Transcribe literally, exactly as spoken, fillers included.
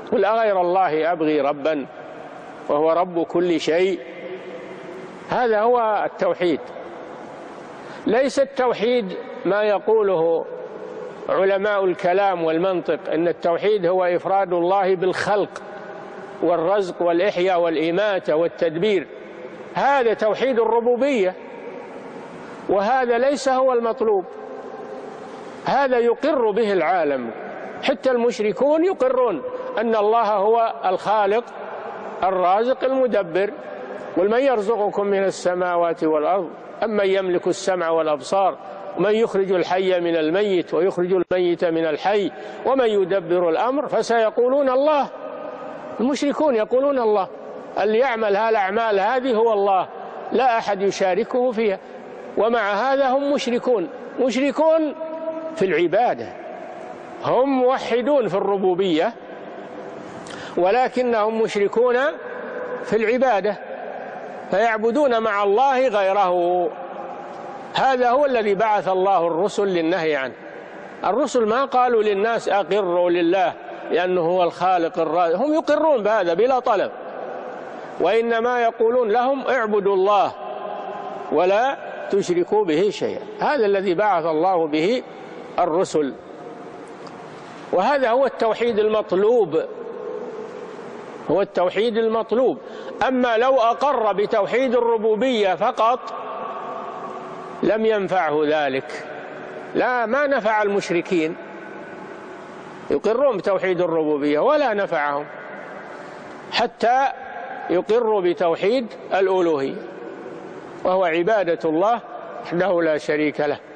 قل أغير الله أبغي ربا وهو رب كل شيء. هذا هو التوحيد. ليس التوحيد ما يقوله علماء الكلام والمنطق، إن التوحيد هو إفراد الله بالخلق والرزق والإحياء والإماتة والتدبير. هذا توحيد الربوبية، وهذا ليس هو المطلوب. هذا يقر به العالم، حتى المشركون يقرون أن الله هو الخالق الرازق المدبر. قل من يرزقكم من السماوات والأرض أمن يملك السمع والأبصار ومن يخرج الحي من الميت ويخرج الميت من الحي ومن يدبر الأمر فسيقولون الله. المشركون يقولون الله، اللي يعمل هالأعمال هذه هو الله، لا أحد يشاركه فيها. ومع هذا هم مشركون، مشركون في العبادة. هم موحدون في الربوبية ولكنهم مشركون في العبادة، فيعبدون مع الله غيره. هذا هو الذي بعث الله الرسل للنهي عنه. الرسل ما قالوا للناس أقروا لله لأنه هو الخالق الرازق، هم يقرون بهذا بلا طلب، وإنما يقولون لهم اعبدوا الله ولا تشركوا به شيئا. هذا الذي بعث الله به الرسل، وهذا هو التوحيد المطلوب، هو التوحيد المطلوب. أما لو أقر بتوحيد الربوبية فقط لم ينفعه ذلك، لا، ما نفع المشركين، يقرون بتوحيد الربوبية ولا نفعهم حتى يقروا بتوحيد الألوهية، وهو عبادة الله وحده لا شريك له.